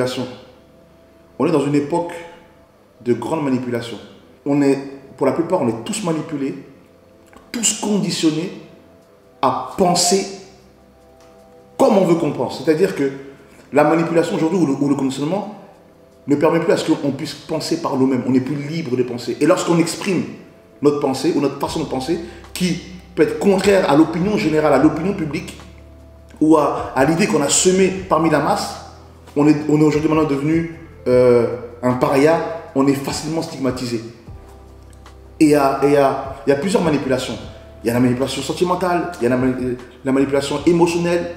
manipulation. On est dans une époque de grande manipulation. Pour la plupart, on est tous manipulés, tous conditionnés à penser comme on veut qu'on pense. C'est-à-dire que la manipulation aujourd'hui ou le conditionnement ne permet plus à ce qu'on puisse penser par nous-mêmes. On n'est plus libre de penser. Et lorsqu'on exprime notre pensée ou notre façon de penser qui peut être contraire à l'opinion générale, à l'opinion publique ou à l'idée qu'on a semée parmi la masse, on est aujourd'hui maintenant devenu un paria, on est facilement stigmatisé. Et il y a plusieurs manipulations. Il y a la manipulation sentimentale, il y a la manipulation émotionnelle,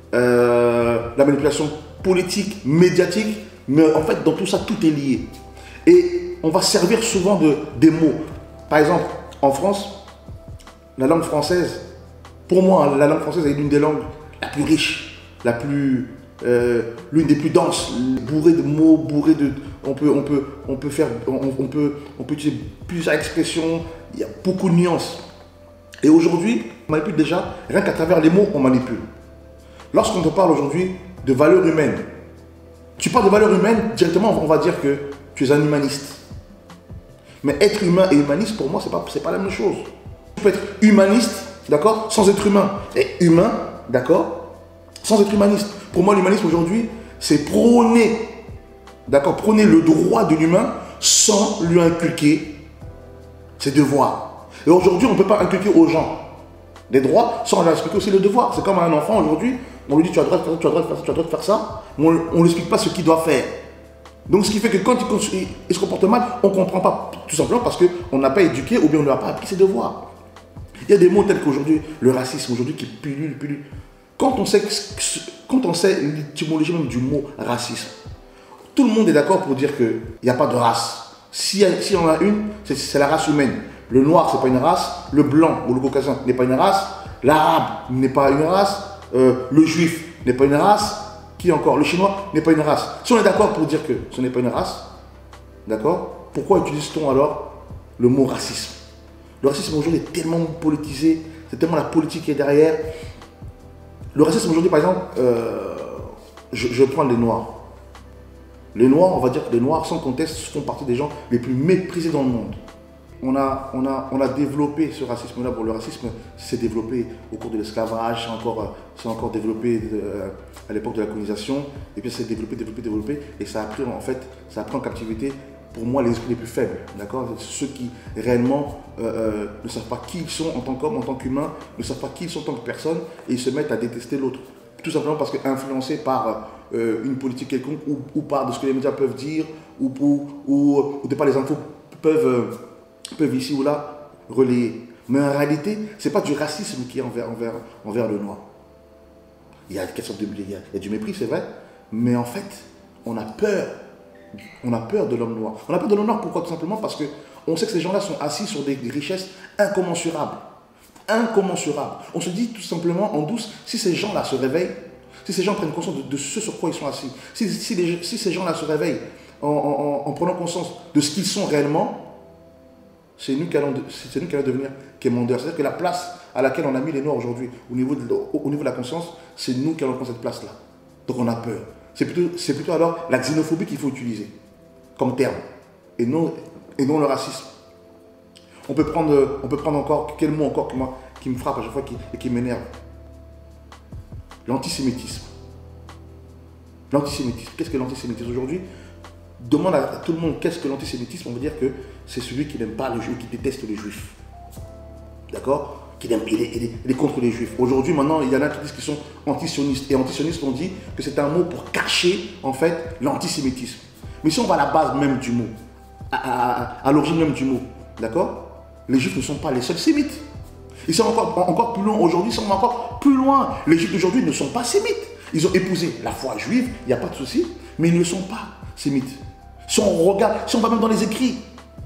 la manipulation politique, médiatique, mais en fait dans tout ça, tout est lié. Et on va servir souvent des mots. Par exemple, en France, la langue française, pour moi, la langue française est l'une des langues la plus riche, l'une des plus denses, bourrée de mots, bourrée de... On peut utiliser plusieurs expressions, il y a beaucoup de nuances. Et aujourd'hui, on manipule déjà, rien qu'à travers les mots, on manipule. Lorsqu'on te parle aujourd'hui de valeurs humaines, tu parles de valeurs humaines, directement on va dire que tu es un humaniste. Mais être humain et humaniste, pour moi, c'est pas la même chose. Tu peux être humaniste, d'accord, sans être humain. Et humain, d'accord, sans être humaniste. Pour moi, l'humanisme aujourd'hui, c'est prôner, d'accord, prôner le droit de l'humain sans lui inculquer ses devoirs. Et aujourd'hui, on ne peut pas inculquer aux gens des droits sans leur expliquer aussi le devoir. C'est comme à un enfant aujourd'hui, on lui dit tu as le droit de faire ça, tu as le droit de faire ça, tu as le droit de faire ça, mais on ne lui explique pas ce qu'il doit faire. Donc ce qui fait que quand il se comporte mal, on ne comprend pas, tout simplement parce qu'on n'a pas éduqué ou bien on ne lui a pas appris ses devoirs. Il y a des mots tels qu'aujourd'hui, le racisme aujourd'hui qui pullule. Quand on sait l'étymologie même du mot racisme, tout le monde est d'accord pour dire qu'il n'y a pas de race. Si on en a une, c'est la race humaine. Le noir, ce n'est pas une race. Le blanc ou le caucasien n'est pas une race. L'arabe n'est pas une race. Le juif n'est pas une race. Qui encore? Le chinois n'est pas une race. Si on est d'accord pour dire que ce n'est pas une race, d'accord, pourquoi utilise-t-on alors le mot racisme? Le racisme aujourd'hui est tellement politisé, c'est tellement la politique qui est derrière. Le racisme aujourd'hui, par exemple, je prends les Noirs. Les Noirs, on va dire que les Noirs, sans conteste, font partie des gens les plus méprisés dans le monde. On a développé ce racisme-là. Bon, le racisme s'est développé au cours de l'esclavage, c'est encore développé à l'époque de la colonisation, et puis c'est développé, et ça a pris en captivité, pour moi, les esprits les plus faibles, d'accord? Ceux qui réellement ne savent pas qui ils sont en tant qu'hommes, en tant qu'humains, ne savent pas qui ils sont en tant que personnes, et ils se mettent à détester l'autre. Tout simplement parce qu'influencés par une politique quelconque, ou par de ce que les médias peuvent dire, ou de par les infos peuvent ici ou là relayer. Mais en réalité, ce n'est pas du racisme qui est envers le noir. Il y a il y a du mépris, c'est vrai, mais en fait, on a peur. On a peur de l'homme noir. On a peur de l'homme noir, pourquoi? Tout simplement parce qu'on sait que ces gens-là sont assis sur des richesses incommensurables. Incommensurables. On se dit tout simplement en douce, si ces gens-là se réveillent, si ces gens prennent conscience de ce sur quoi ils sont assis, si ces gens-là se réveillent en prenant conscience de ce qu'ils sont réellement, c'est nous qui allons devenir quémandeurs. C'est-à-dire que la place à laquelle on a mis les Noirs aujourd'hui, au niveau de la conscience, c'est nous qui allons prendre cette place-là. Donc on a peur. C'est plutôt alors la xénophobie qu'il faut utiliser comme terme, et non le racisme. On peut prendre encore, quel mot encore qui me frappe à chaque fois et qui m'énerve? L'antisémitisme. L'antisémitisme. Qu'est-ce que l'antisémitisme aujourd'hui? Demande à tout le monde qu'est-ce que l'antisémitisme, on va dire que c'est celui qui n'aime pas les juifs, qui déteste les juifs. D'accord? Il est contre les juifs. Aujourd'hui, maintenant, il y en a qui disent qu'ils sont antisionistes. Et antisionistes, on dit que c'est un mot pour cacher, en fait, l'antisémitisme. Mais si on va à la base même du mot, à l'origine même du mot, d'accord? Les juifs ne sont pas les seuls sémites. Ils sont encore plus loin. Aujourd'hui, ils sont encore plus loin. Les juifs d'aujourd'hui ne sont pas sémites. Ils ont épousé la foi juive, il n'y a pas de souci, mais ils ne sont pas sémites. Si on regarde, si on va même dans les écrits,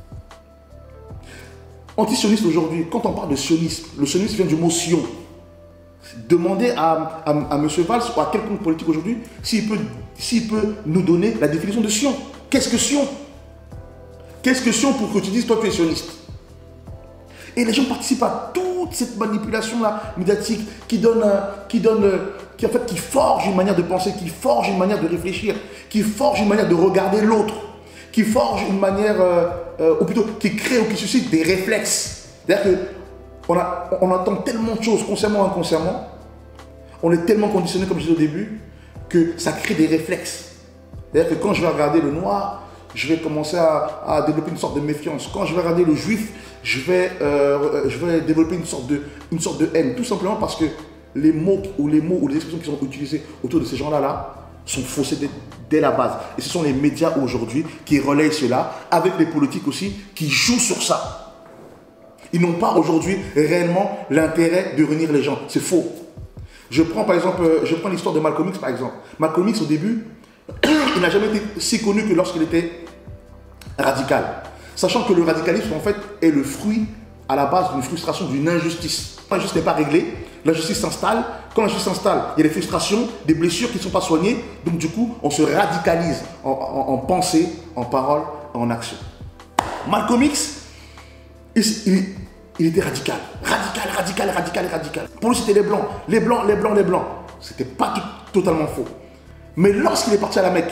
antisioniste aujourd'hui, quand on parle de sionisme, le sionisme vient du mot sion. Demandez à M. Valls ou à quelconque politique aujourd'hui s'il peut nous donner la définition de sion. Qu'est-ce que sion? Qu'est-ce que sion pour que tu dises toi tu es sioniste? Et les gens participent à toute cette manipulation-là médiatique qui donne en fait, qui forge une manière de penser, qui forge une manière de réfléchir, qui forge une manière de regarder l'autre, qui forge une manière, ou plutôt qui crée ou qui suscite des réflexes. C'est-à-dire qu'on entend tellement de choses, consciemment ou inconsciemment, on est tellement conditionné, comme je disais au début, que ça crée des réflexes. C'est-à-dire que quand je vais regarder le noir, je vais commencer à développer une sorte de méfiance. Quand je vais regarder le juif, je vais développer une sorte de haine. Tout simplement parce que les mots ou les expressions qui sont utilisées autour de ces gens-là sont faussés dès la base. Et ce sont les médias aujourd'hui qui relayent cela, avec les politiques aussi qui jouent sur ça. Ils n'ont pas aujourd'hui réellement l'intérêt de réunir les gens. C'est faux. Je prends par exemple, l'histoire de Malcolm X par exemple. Malcolm X au début, il n'a jamais été si connu que lorsqu'il était radical. Sachant que le radicalisme en fait est le fruit à la base d'une frustration, d'une injustice. Quand l'injustice n'est pas réglée, l'injustice s'installe. Quand l'injustice s'installe, il y a des frustrations, des blessures qui ne sont pas soignées. Donc du coup, on se radicalise en pensée, en parole, en action. Malcolm X, il était radical. Radical. Pour lui, c'était les blancs. Les blancs. C'était pas totalement faux. Mais lorsqu'il est parti à la Mecque,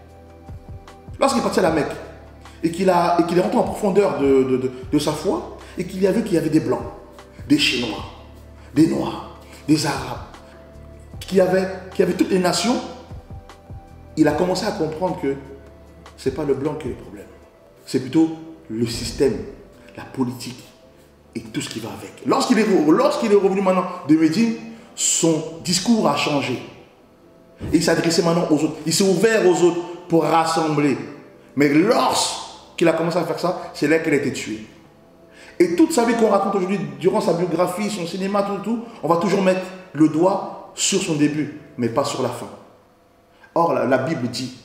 et qu'il est rentré en profondeur de sa foi, et qu'il a vu qu'il y avait des blancs, des Chinois, des Noirs, des Arabes, qu'il y avait toutes les nations, il a commencé à comprendre que ce n'est pas le blanc qui est le problème. C'est plutôt le système, la politique et tout ce qui va avec. Lorsqu'il est revenu maintenant de Médine, son discours a changé. Et il s'adressait maintenant aux autres. Il s'est ouvert aux autres pour rassembler. Mais lorsqu'il a commencé à faire ça, c'est là qu'il a été tué. Et toute sa vie qu'on raconte aujourd'hui, durant sa biographie, son cinéma, tout, on va toujours mettre le doigt sur son début, mais pas sur la fin. Or, la Bible dit,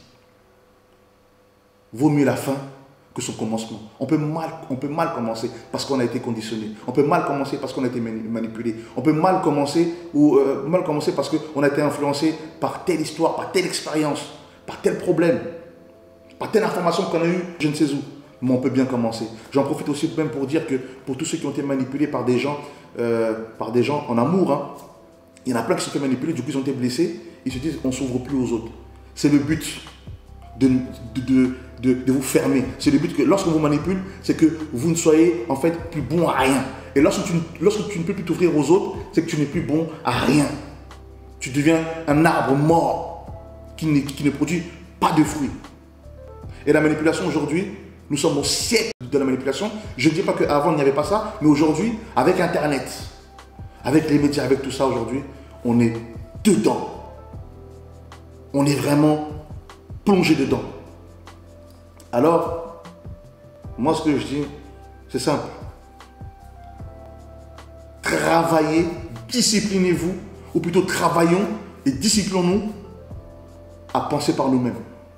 vaut mieux la fin que son commencement. On peut mal commencer parce qu'on a été conditionné. On peut mal commencer parce qu'on a été manipulé. On peut mal commencer parce qu'on a été influencé par telle histoire, par telle expérience, par tel problème, par telle information qu'on a eue, je ne sais où. Mais on peut bien commencer. J'en profite aussi même pour dire que pour tous ceux qui ont été manipulés par des gens en amour, hein, il y en a plein qui se sont fait manipuler, du coup ils ont été blessés, ils se disent on ne s'ouvre plus aux autres. C'est le but de vous fermer. C'est le but que lorsqu'on vous manipule, c'est que vous ne soyez en fait plus bon à rien. Et lorsque tu ne peux plus t'ouvrir aux autres, c'est que tu n'es plus bon à rien. Tu deviens un arbre mort qui ne produit pas de fruits. Et la manipulation aujourd'hui, nous sommes au siècle de la manipulation. Je ne dis pas qu'avant il n'y avait pas ça, mais aujourd'hui, avec Internet, avec les médias, avec tout ça aujourd'hui, on est dedans. On est vraiment plongé dedans. Alors, moi ce que je dis, c'est simple. Travaillez, disciplinez-vous, ou plutôt travaillons et disciplinons-nous à penser par nous-mêmes.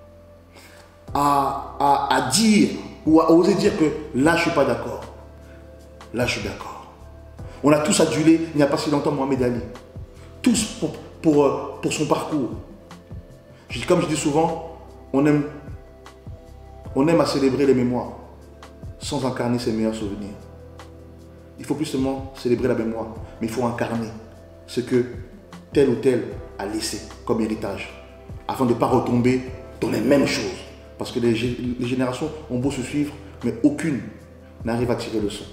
À dire ou à oser dire que là je ne suis pas d'accord. Là je suis d'accord. On a tous adulé il n'y a pas si longtemps Mohamed Ali. Tous pour son parcours. Comme je dis souvent, on aime à célébrer les mémoires sans incarner ses meilleurs souvenirs. Il faut plus seulement célébrer la mémoire, mais il faut incarner ce que tel ou tel a laissé comme héritage afin de ne pas retomber dans les mêmes choses. Parce que les générations ont beau se suivre, mais aucune n'arrive à tirer le son.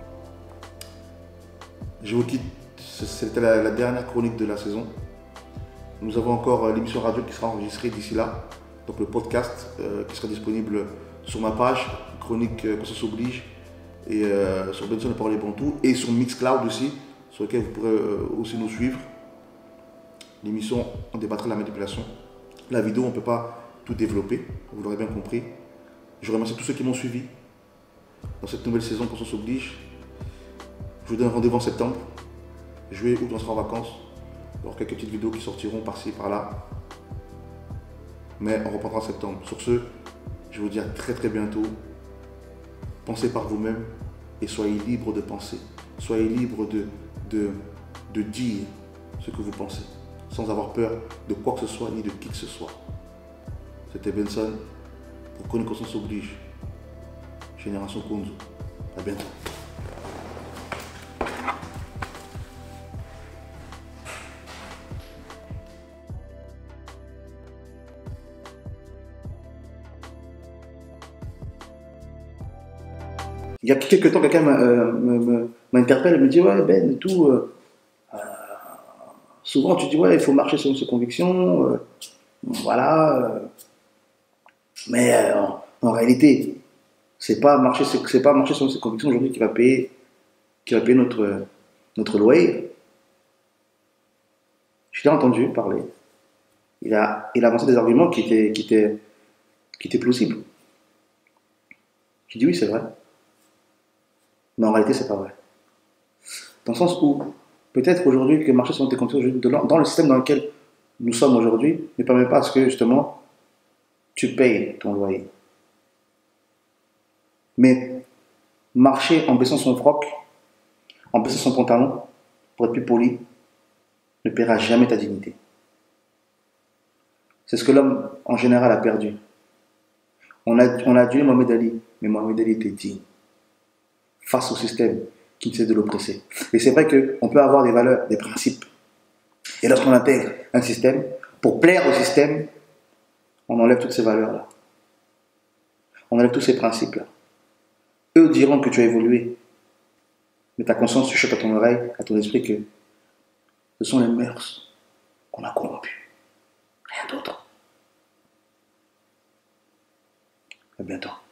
Je vous quitte, c'était la dernière chronique de la saison. Nous avons encore l'émission radio qui sera enregistrée d'ici là. Donc le podcast qui sera disponible sur ma page, chronique Conscience Oblige, et sur Benson de Parole et Bantou, et sur Mixcloud aussi, sur lequel vous pourrez aussi nous suivre. L'émission, on débattra de la manipulation. La vidéo, on ne peut pas tout développer, vous l'aurez bien compris. Je remercie tous ceux qui m'ont suivi dans cette nouvelle saison Conscience Oblige. Je vous donne rendez-vous en septembre. Juillet, août, on sera en vacances. Alors quelques petites vidéos qui sortiront par-ci, par-là. Mais on reprendra en septembre. Sur ce, je vous dis à très très bientôt. Pensez par vous-même et soyez libre de penser. Soyez libre de dire ce que vous pensez, sans avoir peur de quoi que ce soit ni de qui que ce soit. C'était Benson pour Chronique Conscience Oblige, Génération Kunzu. À bientôt. Il y a quelques temps, quelqu'un m'interpelle et me dit, ouais, Ben, et tout, souvent tu dis, ouais, il faut marcher selon ses convictions, voilà, mais en réalité, c'est pas marcher selon ses convictions aujourd'hui qui va payer notre loyer. Je l'ai entendu parler. Il a avancé des arguments qui étaient plausibles. J'ai dit oui, c'est vrai. Mais en réalité, c'est pas vrai. Dans le sens où, peut-être aujourd'hui, que marcher selon tes convictions, dans le système dans lequel nous sommes aujourd'hui, ne permet pas à ce que, justement, tu payes ton loyer. Mais marcher en baissant son froc, en baissant son pantalon, pour être plus poli, ne paiera jamais ta dignité. C'est ce que l'homme, en général, a perdu. On a adulé Mohamed Ali, mais Mohamed Ali était digne face au système qui essaie de l'oppresser. Et c'est vrai qu'on peut avoir des valeurs, des principes. Et lorsqu'on intègre un système, pour plaire au système, on enlève toutes ces valeurs-là. On enlève tous ces principes-là. Eux diront que tu as évolué, mais ta conscience chuchote à ton oreille, à ton esprit que ce sont les mœurs qu'on a corrompues. Rien d'autre. À bientôt.